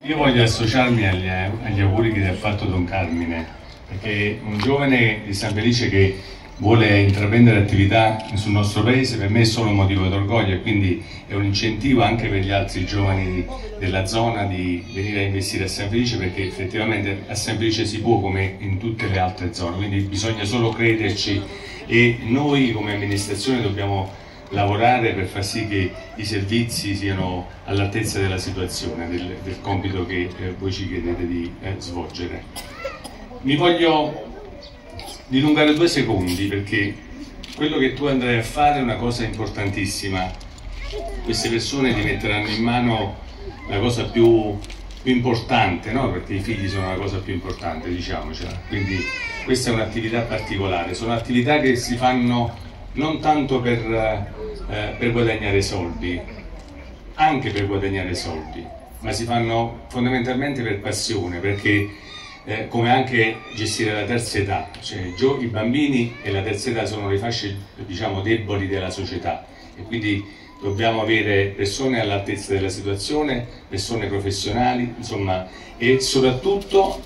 Io voglio associarmi agli auguri che ti ha fatto Don Carmine, perché un giovane di San Felice che vuole intraprendere attività sul nostro paese per me è solo un motivo d'orgoglio e quindi è un incentivo anche per gli altri giovani della zona di venire a investire a San Felice, perché effettivamente a San Felice si può come in tutte le altre zone, quindi bisogna solo crederci e noi come amministrazione dobbiamo lavorare per far sì che i servizi siano all'altezza della situazione, del compito che voi ci chiedete di svolgere. Mi voglio dilungare 2 secondi perché quello che tu andrai a fare è una cosa importantissima. Queste persone ti metteranno in mano la cosa più importante, no? Perché i figli sono la cosa più importante, diciamocela. Quindi questa è un'attività particolare, sono attività che si fanno non tanto per guadagnare soldi, anche per guadagnare soldi, ma si fanno fondamentalmente per passione, perché come anche gestire la terza età, cioè i bambini e la terza età sono le fasce, diciamo, deboli della società e quindi dobbiamo avere persone all'altezza della situazione, persone professionali, insomma, e soprattutto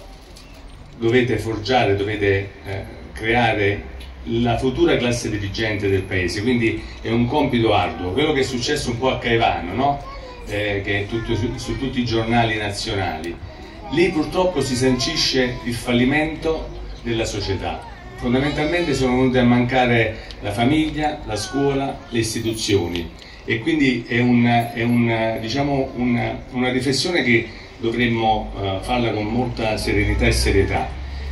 dovete forgiare, dovete creare la futura classe dirigente del paese, quindi è un compito arduo. Quello che è successo un po' a Caivano, no? Che è su tutti i giornali nazionali, lì purtroppo si sancisce il fallimento della società. Fondamentalmente sono venute a mancare la famiglia, la scuola, le istituzioni e quindi è diciamo una riflessione che dovremmo farla con molta serenità e serietà.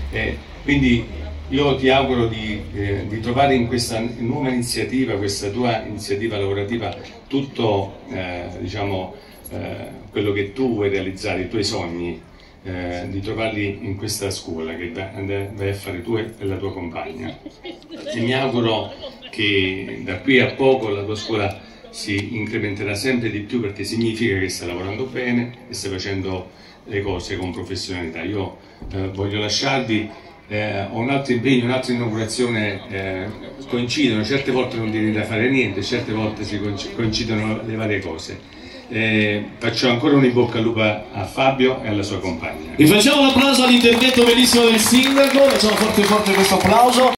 Quindi io ti auguro di trovare in questa nuova iniziativa, questa tua iniziativa lavorativa, tutto diciamo, quello che tu vuoi realizzare, i tuoi sogni, di trovarli in questa scuola che vai a fare tu e la tua compagna. E mi auguro che da qui a poco la tua scuola si incrementerà sempre di più, perché significa che stai lavorando bene e stai facendo le cose con professionalità. Io voglio lasciarvi. Ho un altro impegno, un'altra inaugurazione, coincidono, certe volte non viene da fare niente, certe volte si coincidono le varie cose. Faccio ancora un in bocca al lupo a Fabio e alla sua compagna. Vi facciamo un applauso all'intervento bellissimo del sindaco, facciamo forte questo applauso.